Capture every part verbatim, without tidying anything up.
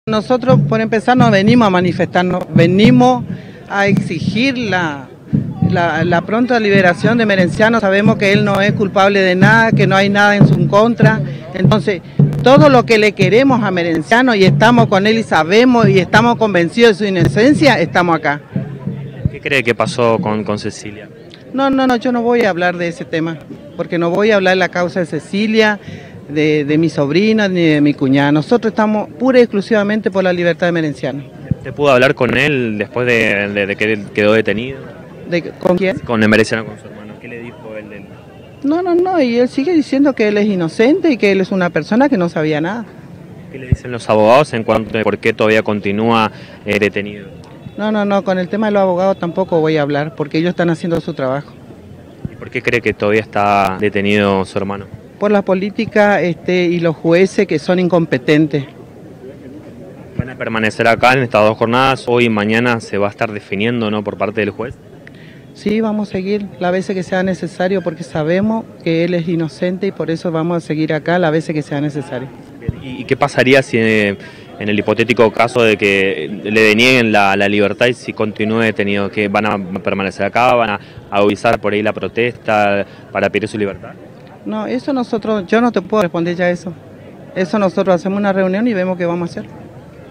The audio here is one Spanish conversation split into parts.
Nosotros, por empezar, no venimos a manifestarnos, venimos a exigir la, la, la pronta liberación de Merenciano. Sabemos que él no es culpable de nada, que no hay nada en su contra. Entonces, todo lo que le queremos a Merenciano, y estamos con él y sabemos y estamos convencidos de su inocencia, estamos acá. ¿Qué cree que pasó con, con Cecilia? No, no, no, yo no voy a hablar de ese tema, porque no voy a hablar de la causa de Cecilia, de, de mi sobrina, ni de mi cuñada. Nosotros estamos pura y exclusivamente por la libertad de Merenciano. ¿Te pudo hablar con él después de, de, de que él quedó detenido? ¿De, ¿Con quién? Con Merenciano, con su hermano. ¿Qué le dijo él? él? No, no, no, y él sigue diciendo que él es inocente y que él es una persona que no sabía nada. ¿Qué le dicen los abogados en cuanto a por qué todavía continúa eh, detenido? No, no, no, con el tema de los abogados tampoco voy a hablar, porque ellos están haciendo su trabajo. ¿Y por qué cree que todavía está detenido su hermano? Por la política este, y los jueces que son incompetentes. ¿Van a permanecer acá en estas dos jornadas? Hoy y mañana se va a estar definiendo, ¿no?, por parte del juez. Sí, vamos a seguir las veces que sea necesario, porque sabemos que él es inocente y por eso vamos a seguir acá las veces que sea necesario. ¿Y qué pasaría si eh, en el hipotético caso de que le denieguen la, la libertad y si continúe detenido? ¿Que van a permanecer acá? ¿Van a agudizar por ahí la protesta para pedir su libertad? No, eso nosotros, yo no te puedo responder ya eso. Eso nosotros hacemos una reunión y vemos qué vamos a hacer.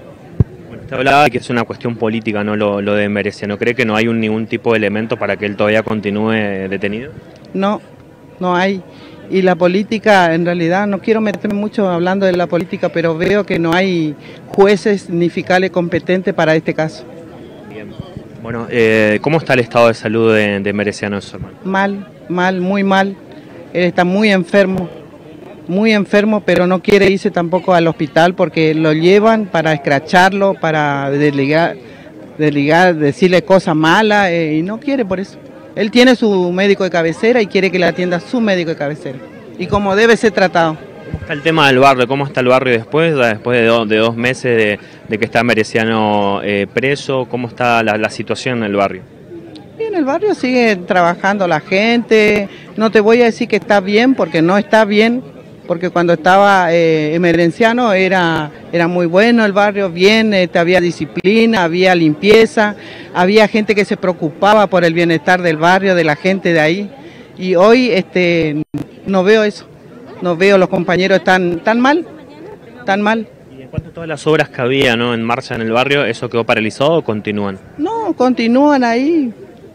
Bueno, usted hablaba de que es una cuestión política, ¿no?, lo, lo de Merenciano. ¿Cree que no hay un, ningún tipo de elemento para que él todavía continúe detenido? No, no hay. Y la política, en realidad, no quiero meterme mucho hablando de la política, pero veo que no hay jueces ni fiscales competentes para este caso. Bien. Bueno, eh, ¿cómo está el estado de salud de, de Merenciano, su hermano? Mal, mal, muy mal. Él está muy enfermo, muy enfermo, pero no quiere irse tampoco al hospital porque lo llevan para escracharlo, para desligar, desligar, decirle cosas malas eh, y no quiere por eso. Él tiene su médico de cabecera y quiere que le atienda su médico de cabecera y como debe ser tratado. ¿Cómo está el tema del barrio? ¿Cómo está el barrio después, después de, do, de dos meses de, de que está Merenciano eh, preso? ¿Cómo está la, la situación en el barrio? En el barrio sigue trabajando la gente, no te voy a decir que está bien porque no está bien, porque cuando estaba eh, Merenciano era, era muy bueno el barrio, bien, este, había disciplina, había limpieza, había gente que se preocupaba por el bienestar del barrio, de la gente de ahí, y hoy este, no veo eso, no veo los compañeros tan, tan mal, tan mal. ¿Y en cuanto a todas las obras que había, ¿no?, en marcha en el barrio, eso quedó paralizado o continúan? No, continúan ahí,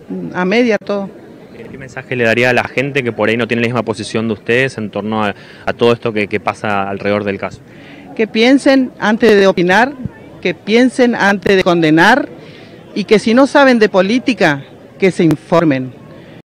a media todo. ¿Qué mensaje le daría a la gente que por ahí no tiene la misma posición de ustedes en torno a, a todo esto que, que pasa alrededor del caso? Que piensen antes de opinar, que piensen antes de condenar y que si no saben de política, que se informen.